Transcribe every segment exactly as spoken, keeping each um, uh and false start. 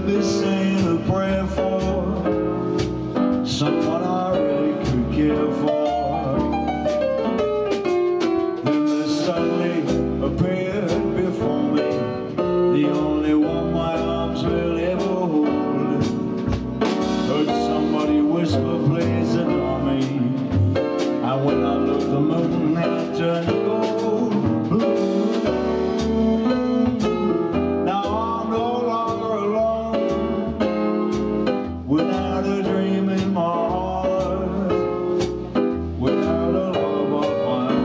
be saying a prayer for someone I really could care for. Then there suddenly appeared before me the only one my arms will ever hold. Heard somebody whisper, please adore me, and when I looked, the moon had turned to gold. Now I'm no longer alone, without a dream in my heart, without a love of my own.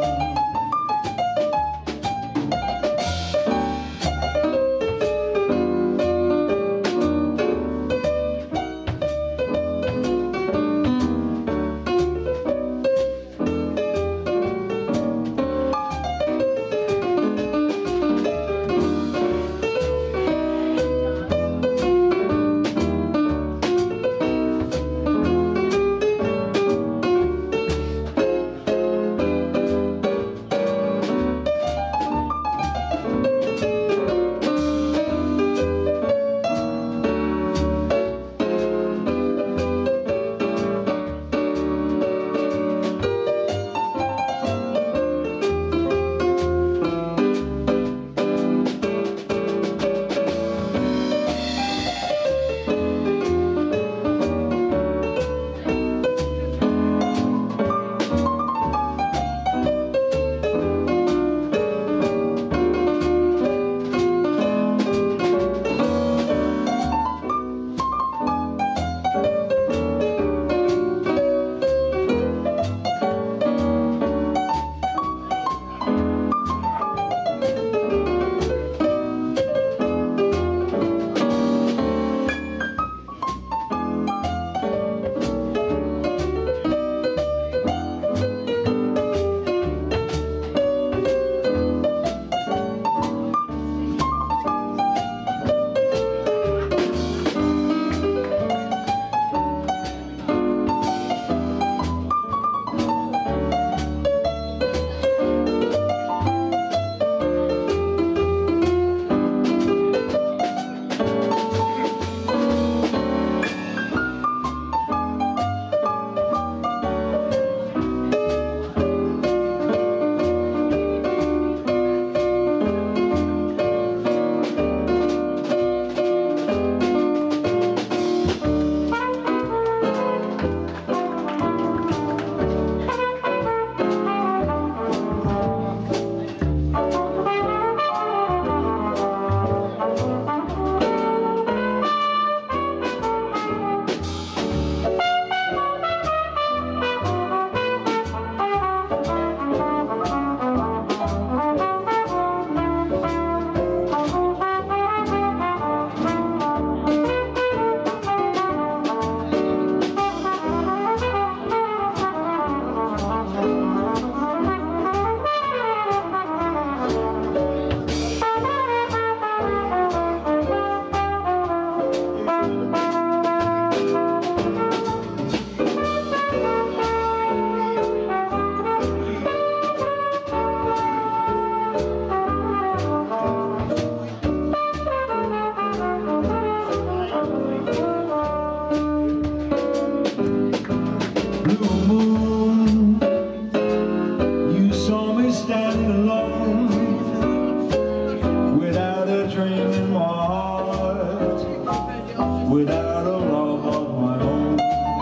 Without a love of my own.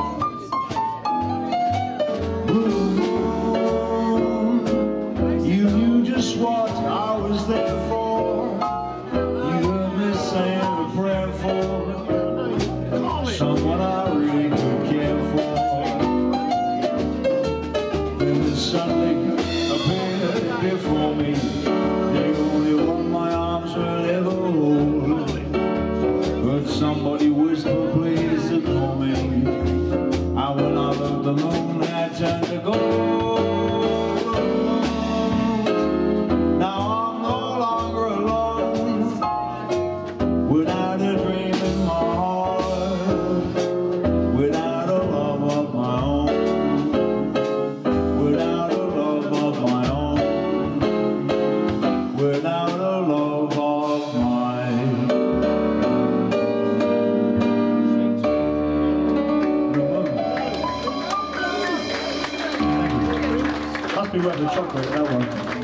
Blue moon, you knew just what I was there for. You heard me saying a prayer for someone I really could care for. Then the suddenly appeared before me the only one my arms will ever hold. Heard somebody whisper, please adore me, and when I looked, the moon had turned to gold. Now I'm no longer alone, without a dream in my heart, without a love of my own, without a love of my own, without a love of my own. must be worth the chocolate, that one.